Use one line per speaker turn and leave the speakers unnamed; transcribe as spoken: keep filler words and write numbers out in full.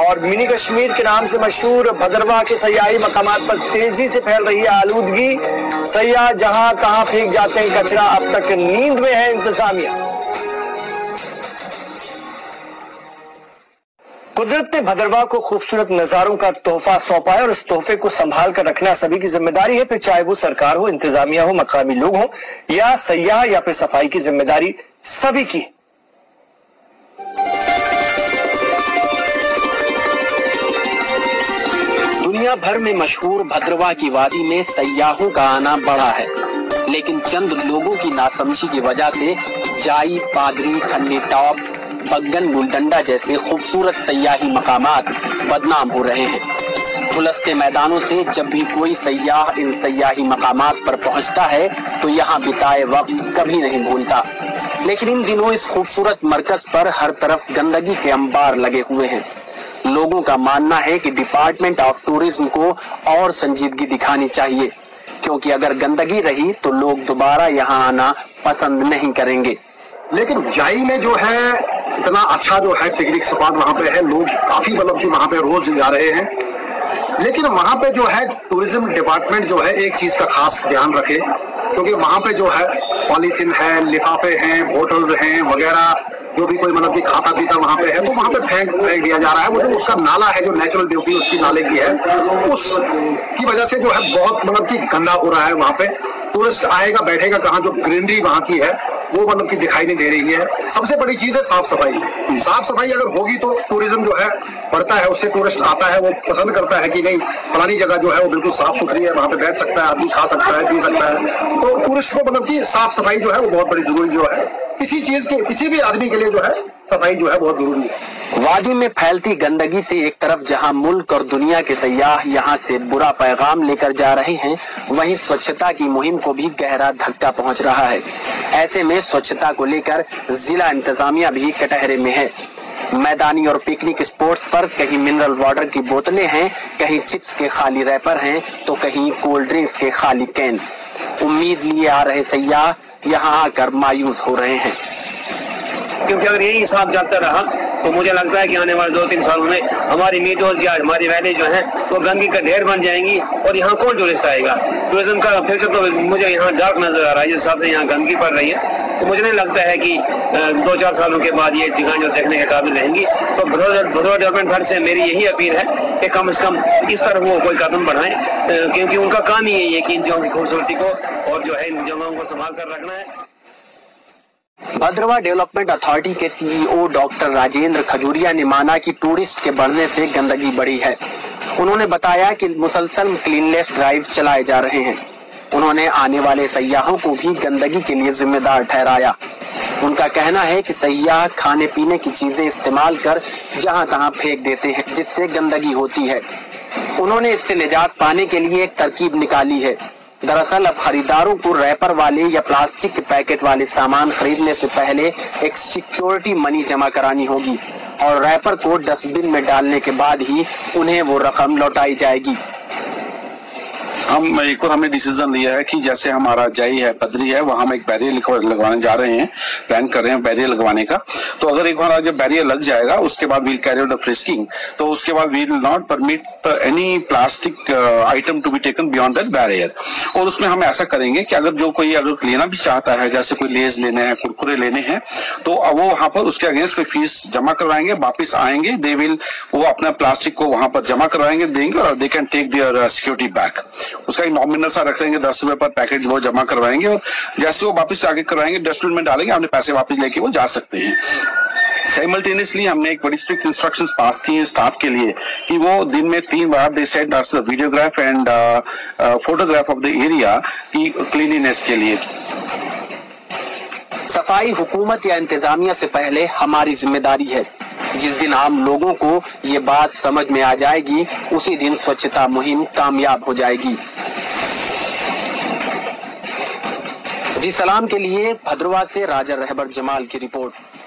اور منی کشمیر کے نام سے مشہور بھدرواہ کے سیاحی مقامات پر تیزی سے پھیل رہی ہے آلودگی. سیاح جہاں کہاں پھینک جاتے ہیں کچرا، اب تک نیند میں ہے انتظامیہ. قدرت نے بھدرواہ کو خوبصورت نظاروں کا تحفہ سونپا ہے اور اس تحفے کو سنبھال کر رکھنا سبھی کی ذمہ داری ہے، پھر چاہے وہ سرکار ہو، انتظامیہ ہو، مقامی لوگ ہوں یا سیاح یا پھر صفائی کی ذمہ داری سبھی کی.
دنیا بھر میں مشہور بھدرواہ کی وادی میں سیاحوں کا آنا بڑھا ہے، لیکن چند لوگوں کی ناسمجھی کی وجہ سے جائی، پادری، کھنی ٹاپ، بگن گلڈنڈا جیسے خوبصورت سیاحی مقامات بدنام ہو رہے ہیں. کھلستے میدانوں سے جب بھی کوئی سیاح ان سیاحی مقامات پر پہنچتا ہے تو یہاں بتائے وقت کبھی نہیں بھولتا، لیکن ان دنوں اس خوبصورت مرکز پر ہر طرف گندگی کے انبار لگے ہوئے ہیں. لوگوں کا ماننا ہے کہ ڈپارٹمنٹ آف ٹورزم کو اور سنجیدگی دکھانی چاہیے، کیونکہ اگر گندگی رہی تو لوگ دوبارہ یہاں آنا پسند نہیں کریں گے.
لیکن جائی میں جو ہے اتنا اچھا جو ہے پکنک اسپاٹ وہاں پہ ہے، لوگ کافی مطلب کہ وہاں پہ روز جا رہے ہیں. لیکن وہاں پہ جو ہے ٹورزم ڈپارٹمنٹ جو ہے ایک چیز کا خاص دھیان رکھے، کیونکہ وہاں پہ جو ہے پالیتھین ہے، لفافے ہیں، بوٹلز ہیں وغیرہ، جو بھی کوئی مطلب کہ کھاتا پیتا وہاں پہ ہے تو وہاں پہ پھینک پھینک دیا جا رہا ہے. وہ جو اس کا نالا ہے، جو نیچرل بیوٹی اس کی نالے کی ہے، اس کی وجہ سے جو ہے بہت مطلب کہ گندا ہو رہا ہے. وہاں پہ ٹورسٹ آئے گا بیٹھے گا کہاں، جو گرینری وہاں کی ہے وہ مطلب کہ دکھائی نہیں دے رہی ہے. سب سے بڑی چیز ہے صاف صفائی. صاف صفائی اگر ہوگی تو ٹورزم جو ہے بڑھتا ہے، اس سے ٹورسٹ آتا ہے، وہ پسند کرتا ہے کہ نہیں فلانی جگہ جو ہے وہ بالکل صاف ستھری ہے، وہاں پہ بیٹھ سکتا ہے آدمی، کھا سکتا ہے، پی سکتا ہے. تو ٹورسٹ کو مطلب کہ صاف صفائی جو ہے وہ بہت بڑی ضروری جو ہے. کسی چیز کے کسی بھی آدمی کے لیے جو ہے صفائی جو ہے بہت ضروری ہے.
وادی میں پھیلتی گندگی سے ایک طرف جہاں ملک اور دنیا کے سیاح یہاں سے برا پیغام لے کر جا رہے ہیں، وہیں سوچھتا کی مہم کو بھی گہرا دھکا پہنچ رہا ہے. ایسے میں سوچھتا کو لے کر ضلع انتظامیہ بھی کٹہرے میں ہے. میدانی اور پکنک اسپاٹس پر کہیں منرل واٹر کی بوتلیں ہیں، کہیں چپس کے خالی ریپر ہیں تو کہیں کولڈ ڈرنکس کے خالی کین. امید لیے آ رہے سیاح یہاں آ کر مایوس ہو رہے ہیں،
کیونکہ اگر یہی حساب چلتا رہا تو مجھے لگتا ہے کہ آنے والے دو تین سالوں میں ہماری میڈوز یا ہماری ویلی جو ہیں وہ گندگی کا ڈھیر بن جائیں گی اور یہاں کون ٹورسٹ آئے گا. ٹورزم کا فیوچر تو مجھے یہاں ڈارک نظر آ رہا ہے جس حساب سے یہاں گندگی پڑ رہی ہے. تو مجھے نہیں لگتا ہے کہ دو چار سالوں کے بعد یہ جگہیں جو دیکھنے کے قابل رہیں گی. تو بھدرواہ ڈیولپمنٹ فنڈ سے میری یہی اپیل ہے کہ کم از کم اس طرح وہ کوئی قدم بڑھائیں، کیونکہ ان کا کام ہی یہی ہے کہ ان جگہوں کی خوبصورتی کو اور جو ہے ان جگہوں کو سنبھال کر رکھنا ہے.
بھدرواہ ڈیولپمنٹ اتھارٹی کے سی ای او ڈاکٹر راجندر کھجوریا نے مانا کہ ٹورسٹ کے بڑھنے سے گندگی بڑھی ہے. انہوں نے بتایا کہ مسلسل کلینلیس ڈرائیو چلائے جا رہے ہیں. انہوں نے آنے والے سیاحوں کو بھی گندگی کے لیے ذمہ دار ٹھہرایا. ان کا کہنا ہے کہ سیاح کھانے پینے کی چیزیں استعمال کر جہاں تہاں پھینک دیتے ہیں جس سے گندگی ہوتی ہے. انہوں نے اس سے نجات پانے کے لیے ایک ترکیب نکالی ہے. دراصل اب خریداروں کو ریپر والے یا پلاسٹک کے پیکٹ والے سامان خریدنے سے پہلے ایک سیکیورٹی منی جمع کرانی ہوگی اور ریپر کو ڈسٹ بن میں ڈالنے کے بعد ہی انہیں وہ رقم لوٹائی جائے گی.
ہم ایک اور ہم نے ڈیسیزن لیا ہے کہ جیسے ہمارا جائی ہے، پدری ہے، وہاں ہم ایک بیریئر لگوانے جا رہے ہیں، پلان کر رہے ہیں بیریئر لگوانے کا. تو اگر ایک بار جب بیریئر لگ جائے گا اس کے بعد we'll carry out the frisking, تو اس کے بعد we will not permit any plastic item to be taken beyond that barrier. اور اس میں ہم ایسا کریں گے کہ اگر جو کوئی اگر لینا بھی چاہتا ہے، جیسے کوئی لیز لینے ہیں، کرکرے لینے ہیں، تو وہ وہاں پر اس کے اگینسٹ کوئی فیس جمع کروائیں گے. واپس آئیں گے، دے ول وہ اپنا پلاسٹک کو وہاں پر جمع کروائیں گے، دیں گے اور they can take their security back. اس کا ایک نامنل سا رکھ لیں گے، دس روپے پر پیکٹ وہ جمع کروائیں گے اور جیسے وہ واپس آگے کروائیں گے ڈسٹ بن میں ڈالیں گے، اپنے پیسے واپس لے کے وہ جا سکتے ہیں. سائملٹینیسلی ہم نے ایک بڑی اسٹرکٹ انسٹرکشنز پاس کی ہیں اسٹاف کے لیے کہ وہ دن میں تین بار they set us the videograph and photograph of the area کی کلینینس کے لیے.
صفائی حکومت یا انتظامیہ سے پہلے ہماری ذمہ داری ہے. جس دن عام لوگوں کو یہ بات سمجھ میں آ جائے گی اسی دن سوچھتا مہم کامیاب ہو جائے گی. زی سلام کے لیے بھدرواہ سے راجہ رہبر جمال کی رپورٹ.